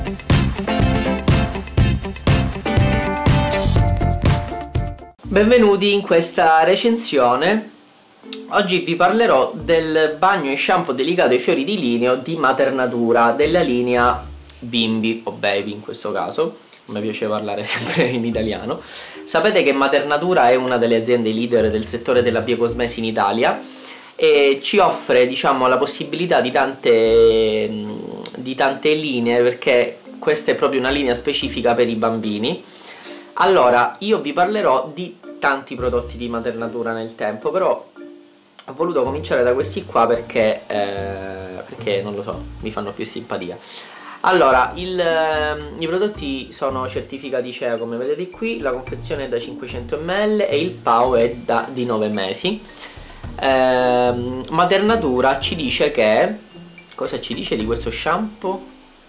Benvenuti in questa recensione. Oggi vi parlerò del bagno e shampoo delicato ai fiori di lineo di Maternatura, della linea Bimbi o Baby in questo caso. A me piace parlare sempre in italiano. Sapete che Maternatura è una delle aziende leader del settore della biocosmesi in Italia e ci offre, diciamo, la possibilità di tante linee, perché questa è proprio una linea specifica per i bambini. Allora, io vi parlerò di tanti prodotti di Maternatura nel tempo, però ho voluto cominciare da questi qua perché non lo so, mi fanno più simpatia. Allora, i prodotti sono certificati CE, come vedete qui, la confezione è da 500 ml e il PAO è di 9 mesi. Maternatura ci dice che... cosa ci dice di questo shampoo?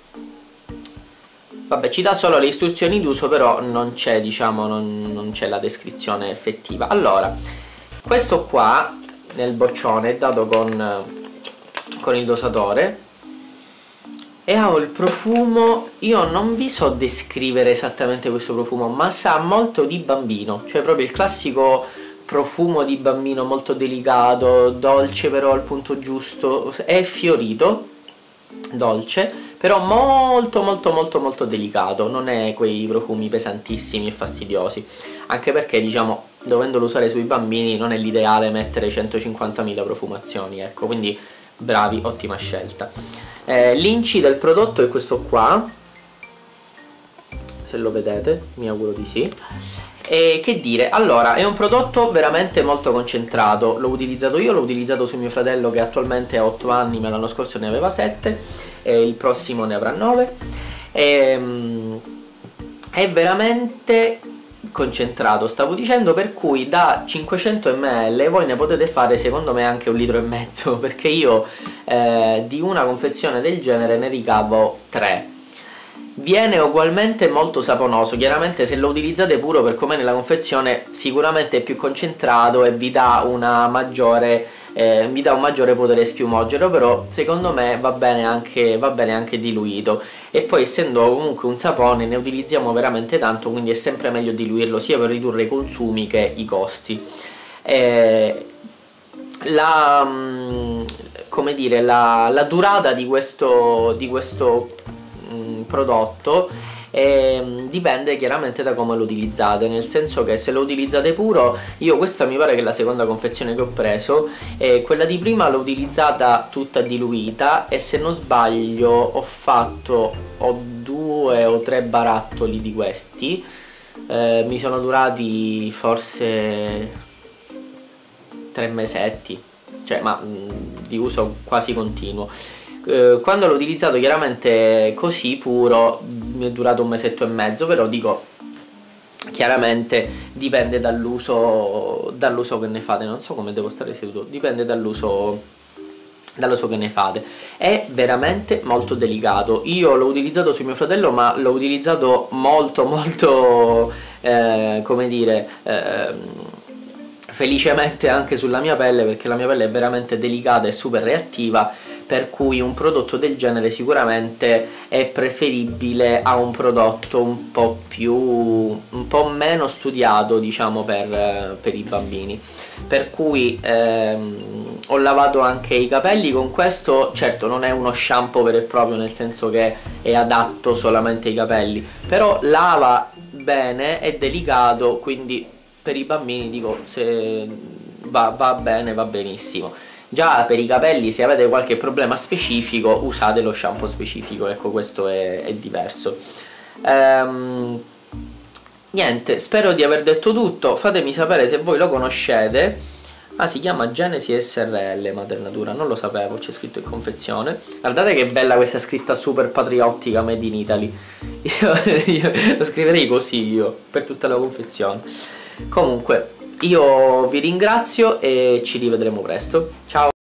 Vabbè, ci dà solo le istruzioni d'uso, però non c'è, diciamo, non c'è la descrizione effettiva. Allora, questo qua nel boccione è dato con il dosatore e ha il profumo, io non vi so descrivere esattamente questo profumo, ma sa molto di bambino, cioè proprio il classico profumo di bambino, molto delicato, dolce però al punto giusto, è fiorito, dolce, però molto delicato, non è quei profumi pesantissimi e fastidiosi, anche perché, diciamo, dovendolo usare sui bambini non è l'ideale mettere 150.000 profumazioni, ecco, quindi bravi, ottima scelta. L'inci del prodotto è questo qua, se lo vedete, mi auguro di sì. E che dire, allora, è un prodotto veramente molto concentrato, l'ho utilizzato io, l'ho utilizzato su mio fratello che attualmente ha 8 anni, ma l'anno scorso ne aveva 7 e il prossimo ne avrà 9. È veramente concentrato, stavo dicendo, per cui da 500 ml voi ne potete fare secondo me anche 1,5 litri, perché io di una confezione del genere ne ricavo 3. Viene ugualmente molto saponoso, chiaramente se lo utilizzate puro per com'è nella confezione sicuramente è più concentrato e vi dà un maggiore potere schiumogeno, però secondo me va bene anche diluito, e poi essendo comunque un sapone ne utilizziamo veramente tanto, quindi è sempre meglio diluirlo sia per ridurre i consumi che i costi. Come dire, la durata di questo prodotto dipende chiaramente da come lo utilizzate, nel senso che se lo utilizzate puro, io questa mi pare che è la seconda confezione che ho preso, quella di prima l'ho utilizzata tutta diluita e se non sbaglio ho 2 o 3 barattoli di questi, mi sono durati forse 3 mesetti, cioè, ma di uso quasi continuo. Quando l'ho utilizzato chiaramente così puro mi è durato 1 mesetto e mezzo, però dico, chiaramente dipende dall'uso che ne fate, non so come devo stare seduto, dipende dall'uso che ne fate. È veramente molto delicato, io l'ho utilizzato su mio fratello, ma l'ho utilizzato molto come dire, felicemente anche sulla mia pelle, perché la mia pelle è veramente delicata e super reattiva, per cui un prodotto del genere sicuramente è preferibile a un prodotto un po' meno studiato, diciamo, per i bambini. Per cui ho lavato anche i capelli con questo. Certo non è uno shampoo vero e proprio, nel senso che è adatto solamente ai capelli, però lava bene, è delicato, quindi per i bambini dico, se va bene, va benissimo. Già per i capelli, se avete qualche problema specifico, usate lo shampoo specifico, ecco, questo è diverso. Niente, spero di aver detto tutto, fatemi sapere se voi lo conoscete. Ah, si chiama Genesi SRL Maternatura, non lo sapevo, c'è scritto in confezione. Guardate che bella questa scritta super patriottica, Made in Italy. Io lo scriverei così io, per tutta la confezione. Comunque, io vi ringrazio e ci rivedremo presto. Ciao!